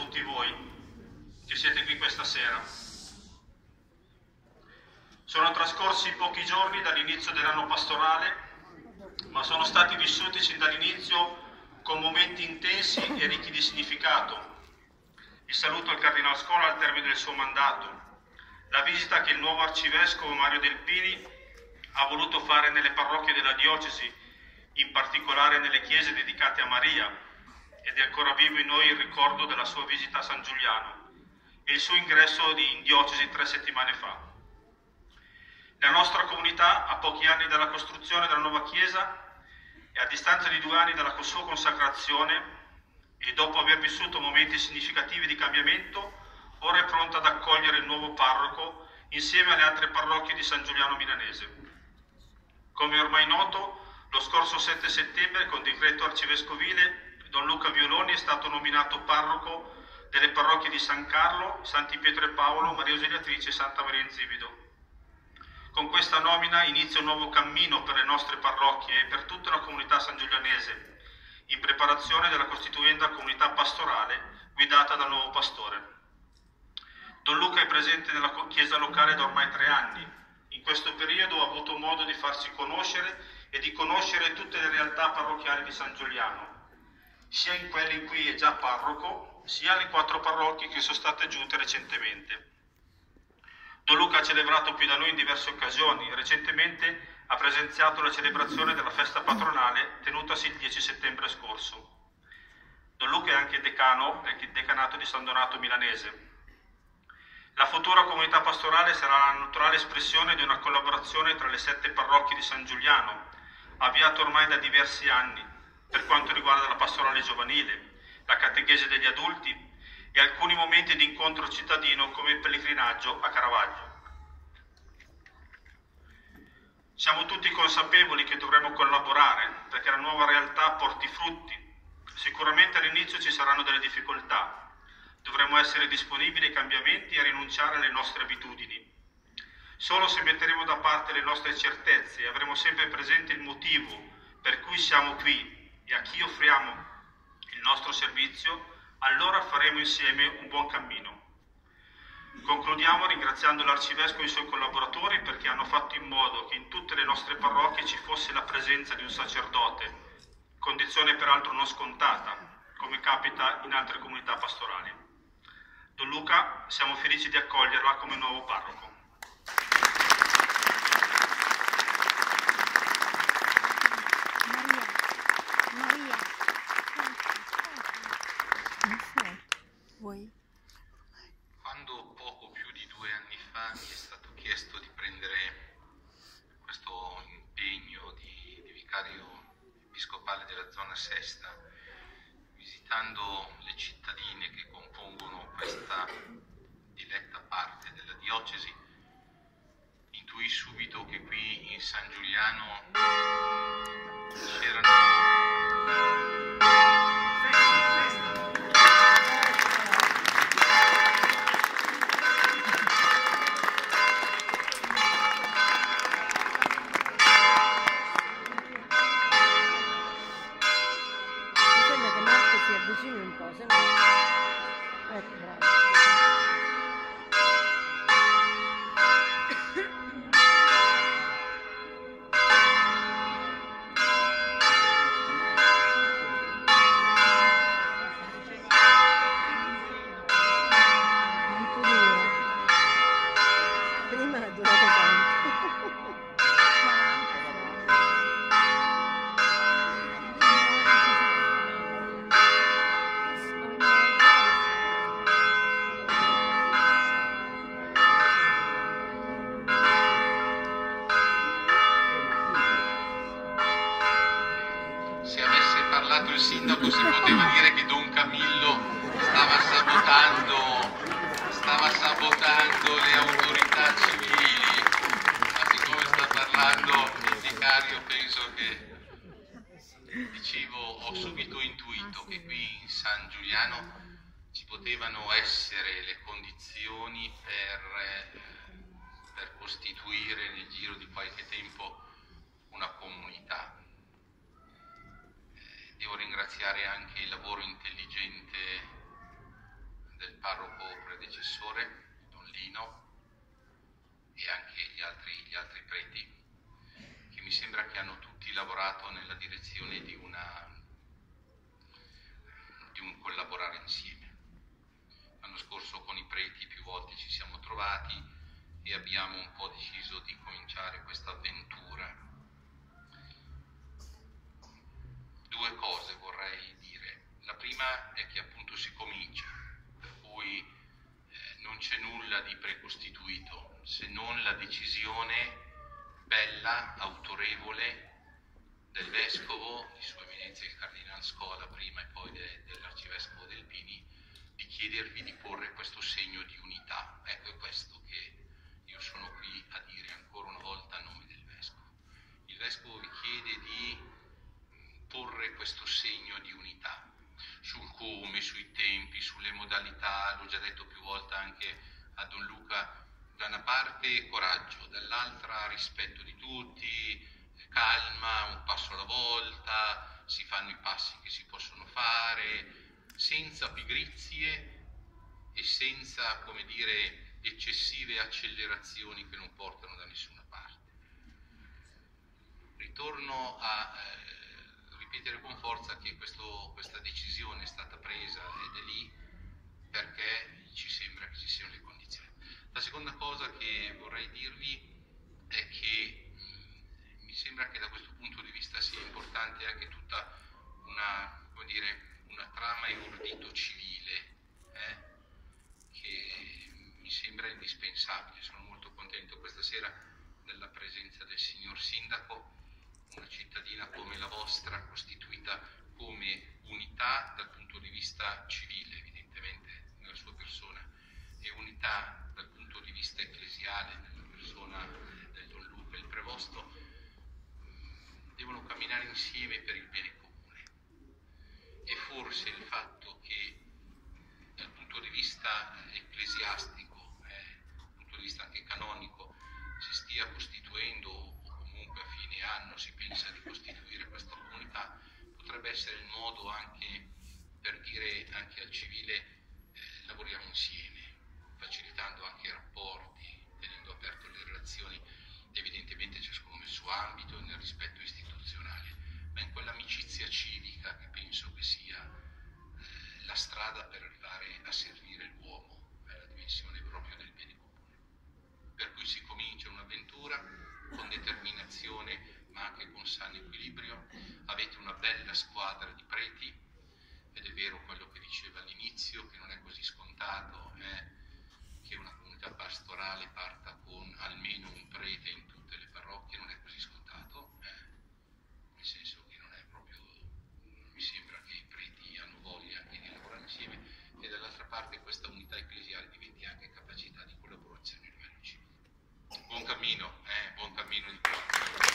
tutti voi che siete qui questa sera. Sono trascorsi pochi giorni dall'inizio dell'anno pastorale, ma sono stati vissuti sin dall'inizio con momenti intensi e ricchi di significato. Il saluto al Cardinal Scola al termine del suo mandato, la visita che il nuovo arcivescovo Mario Delpini ha voluto fare nelle parrocchie della diocesi, in particolare nelle chiese dedicate a Maria, ed è ancora vivo in noi il ricordo della sua visita a San Giuliano e il suo ingresso in diocesi 3 settimane fa. La nostra comunità, a pochi anni dalla costruzione della nuova chiesa e a distanza di 2 anni dalla sua consacrazione, e dopo aver vissuto momenti significativi di cambiamento, ora è pronta ad accogliere il nuovo parroco insieme alle altre parrocchie di San Giuliano Milanese. Come è ormai noto, lo scorso 7 settembre, con decreto arcivescovile, Don Luca Violoni è stato nominato parroco delle parrocchie di San Carlo, Santi Pietro e Paolo, Maria Ausiliatrice e Santa Maria in Zivido. Con questa nomina inizia un nuovo cammino per le nostre parrocchie e per tutta la comunità sangiulianese, in preparazione della costituenda comunità pastorale guidata dal nuovo pastore. Don Luca è presente nella chiesa locale da ormai 3 anni. In questo periodo ha avuto modo di farsi conoscere e di conoscere tutte le realtà parrocchiali di San Giuliano, sia in quelle in cui è già parroco, sia alle 4 parrocchie che sono state aggiunte recentemente. Don Luca ha celebrato qui da noi in diverse occasioni. Recentemente ha presenziato la celebrazione della festa patronale tenutasi il 10 settembre scorso. Don Luca è anche decano del decanato di San Donato Milanese. La futura comunità pastorale sarà la naturale espressione di una collaborazione tra le 7 parrocchie di San Giuliano, avviata ormai da diversi anni, per quanto riguarda la pastorale giovanile, la catechesi degli adulti e alcuni momenti di incontro cittadino come il pellegrinaggio a Caravaggio. Siamo tutti consapevoli che dovremo collaborare perché la nuova realtà porti frutti. Sicuramente all'inizio ci saranno delle difficoltà. Dovremo essere disponibili ai cambiamenti e a rinunciare alle nostre abitudini. Solo se metteremo da parte le nostre certezze e avremo sempre presente il motivo per cui siamo qui e a chi offriamo il nostro servizio, allora faremo insieme un buon cammino. Concludiamo ringraziando l'Arcivescovo e i suoi collaboratori perché hanno fatto in modo che in tutte le nostre parrocchie ci fosse la presenza di un sacerdote, condizione peraltro non scontata, come capita in altre comunità pastorali. Don Luca, siamo felici di accoglierla come nuovo parroco. Maria. Vuoi? Quando poco più di 2 anni fa mi è stato chiesto di prendere questo impegno di vicario episcopale della zona Sesta, visitando le cittadine che compongono questa diletta parte della diocesi, intuì subito che qui in San Giuliano c'erano avvicini un po', se no... Ecco, bravo. Molto duro. Prima è durato tanto. Il sindaco si poteva dire che Don Camillo stava sabotando le autorità civili, ma siccome sta parlando il vicario penso che, dicevo, ho subito intuito che qui in San Giuliano ci potevano essere le condizioni per costituire nel giro di qualche tempo una comunità. Devo ringraziare anche il lavoro intelligente ci siamo trovati e abbiamo un po' deciso di cominciare questa avventura. Due cose vorrei dire. La prima è che appunto si comincia, per cui non c'è nulla di precostituito, se non la decisione bella, autorevole del Vescovo, di Sua Eminenza il Cardinal Scola prima e poi dell'Arcivescovo Delpini, di chiedervi di porre questo segno di unità. Ecco, è questo che io sono qui a dire ancora una volta a nome del Vescovo. Il Vescovo vi chiede di porre questo segno di unità sul come, sui tempi, sulle modalità. L'ho già detto più volte anche a Don Luca: da una parte coraggio, dall'altra rispetto di tutti, calma, un passo alla volta, si fanno i passi che si possono fare, senza pigrizie e senza, come dire, eccessive accelerazioni che non portano da nessuna parte. Ritorno a ripetere con forza che questa decisione è stata presa ed è lì perché ci sembra che ci siano le condizioni. La seconda cosa che vorrei dirvi è che mi sembra che da questo punto di vista sia importante anche tutta una trama e ordito civile che mi sembra indispensabile. Sono molto contento questa sera della presenza del signor Sindaco, una cittadina come la vostra, costituita come unità dal punto di vista civile, evidentemente nella sua persona, e unità dal punto di vista ecclesiale nella persona del Don Luca, il Prevosto, devono camminare insieme per il bene comune. E forse il fatto che dal punto di vista ecclesiastico, dal punto di vista anche canonico, si stia costituendo, o comunque a fine anno si pensa di costituire questa comunità, potrebbe essere il modo anche per dire anche al civile lavoriamo insieme, facilitando anche i rapporti, tenendo aperte le relazioni, evidentemente ciascuno nel suo ambito e nel rispetto istituzionale, ma in quell'amicizia civica che penso che sia la strada per arrivare a servire l'uomo, la dimensione proprio del bene comune. Per cui si comincia un'avventura con determinazione ma anche con sano equilibrio. Avete una bella squadra di preti ed è vero quello che diceva all'inizio, che non è così scontato che una comunità pastorale parta con almeno un prete in tutte le parrocchie, non è così scontato, nel senso che non è proprio, mi sembra che i preti hanno voglia anche di lavorare insieme, e dall'altra parte questa unità ecclesiale diventi anche capacità di collaborazione a livello civile. Buon cammino di qua.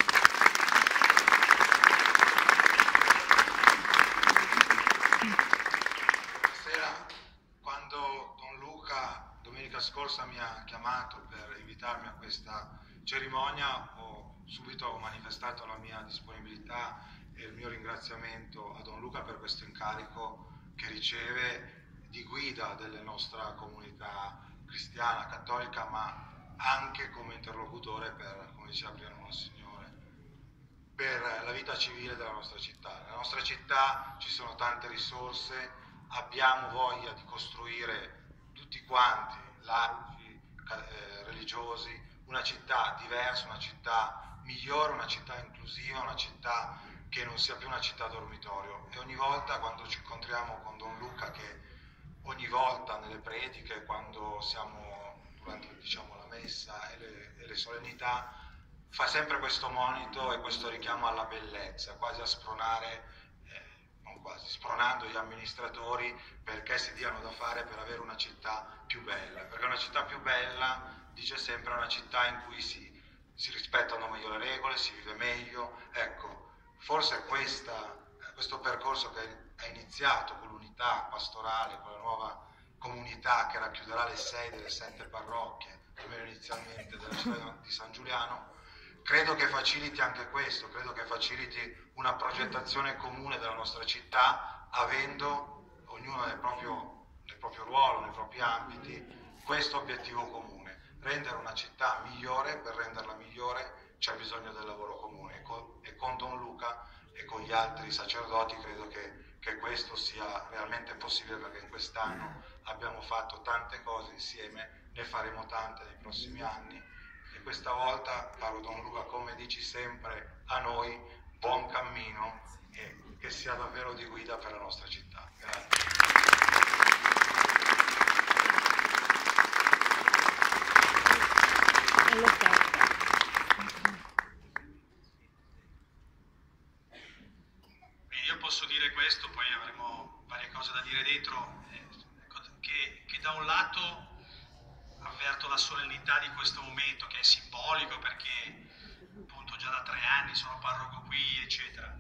Stasera, quando Don Luca domenica scorsa mi ha chiamato per invitarmi a questa cerimonia, ho subito manifestato la mia disponibilità e il mio ringraziamento a Don Luca per questo incarico che riceve di guida della nostra comunità cristiana, cattolica, ma anche come interlocutore per, come diceva prima Monsignore, per la vita civile della nostra città. Nella nostra città ci sono tante risorse, abbiamo voglia di costruire tutti quanti, laici, religiosi, una città diversa, una città migliore, una città inclusiva, una città che non sia più una città dormitorio. E ogni volta quando ci incontriamo con Don Luca, che ogni volta nelle prediche, quando siamo durante la messa e le solennità, fa sempre questo monito e questo richiamo alla bellezza, quasi a spronare, non quasi, spronando gli amministratori perché si diano da fare per avere una città più bella, perché una città più bella, dice sempre, è una città in cui si rispettano meglio le regole, si vive meglio. Ecco, forse questo percorso che è iniziato con l'unità pastorale, con la nuova comunità che racchiuderà le 6 delle 7 parrocchie, almeno inizialmente, della città di San Giuliano, credo che faciliti anche questo, credo che faciliti una progettazione comune della nostra città, avendo ognuno nel proprio ruolo, nei propri ambiti, questo obiettivo comune: rendere una città migliore. Per renderla migliore c'è bisogno del lavoro comune, e con Don Luca e con gli altri sacerdoti credo che questo sia realmente possibile, perché in quest'anno abbiamo fatto tante cose insieme ne faremo tante nei prossimi anni e questa volta, caro Don Luca, come dici sempre a noi, buon cammino e che sia davvero di guida per la nostra città. Grazie. Io posso dire questo, poi avremo varie cose da dire dentro, che da un lato avverto la solennità di questo momento, che è simbolico perché appunto già da 3 anni sono parroco qui, eccetera.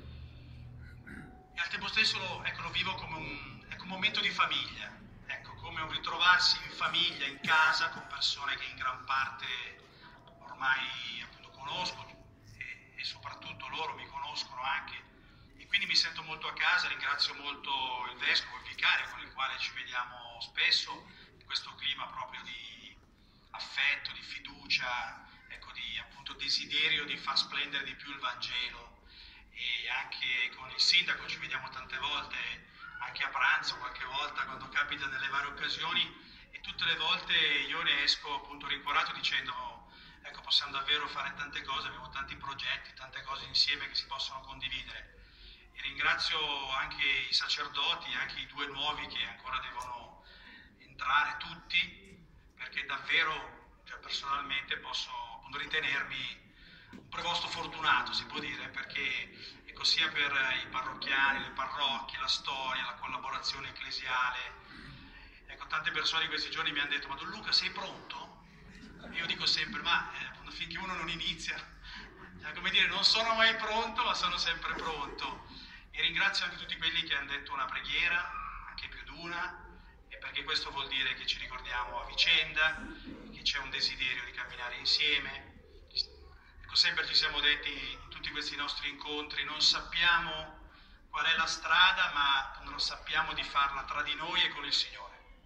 E al tempo stesso lo vivo come un momento di famiglia, ecco, come un ritrovarsi in famiglia, in casa, con persone che in gran parte ormai appunto conosco e soprattutto loro mi conoscono anche. E quindi mi sento molto a casa, ringrazio molto il Vescovo, il Vicario, con il quale ci vediamo spesso, in questo clima proprio di affetto, di fiducia, ecco, di appunto desiderio di far splendere di più il Vangelo. E anche con il Sindaco ci vediamo tante volte, anche a pranzo qualche volta, quando capita nelle varie occasioni, e tutte le volte io ne esco appunto rincuorato dicendo, ecco, possiamo davvero fare tante cose, abbiamo tanti progetti, tante cose insieme che si possono condividere. E ringrazio anche i sacerdoti, anche i 2 nuovi che ancora devono entrare tutti, perché davvero, cioè, personalmente posso appunto ritenermi un prevosto fortunato, si può dire, perché ecco, sia per i parrocchiani, le parrocchie, la storia, la collaborazione ecclesiale, ecco, tante persone in questi giorni mi hanno detto: ma Don Luca, sei pronto? E io dico sempre, ma finché uno non inizia, cioè, come dire, non sono mai pronto, ma sono sempre pronto. E ringrazio anche tutti quelli che hanno detto una preghiera, anche più di una, e perché questo vuol dire che ci ricordiamo a vicenda, che c'è un desiderio di camminare insieme. Ecco, sempre ci siamo detti in tutti questi nostri incontri, non sappiamo qual è la strada, ma non sappiamo di farla tra di noi e con il Signore.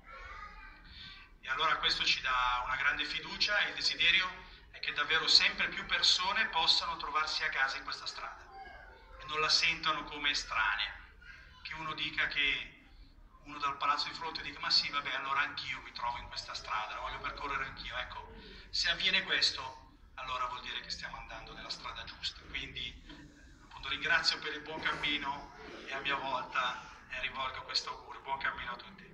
E allora questo ci dà una grande fiducia, e il desiderio è che davvero sempre più persone possano trovarsi a casa in questa strada e non la sentano come estranea, che uno dica che uno dal palazzo di fronte dica: ma sì, vabbè, allora anch'io mi trovo in questa strada, la voglio percorrere anch'io. Ecco, se avviene questo, allora vuol dire che stiamo andando nella strada giusta. Quindi appunto ringrazio per il buon cammino e a mia volta rivolgo questo augurio. Buon cammino a tutti.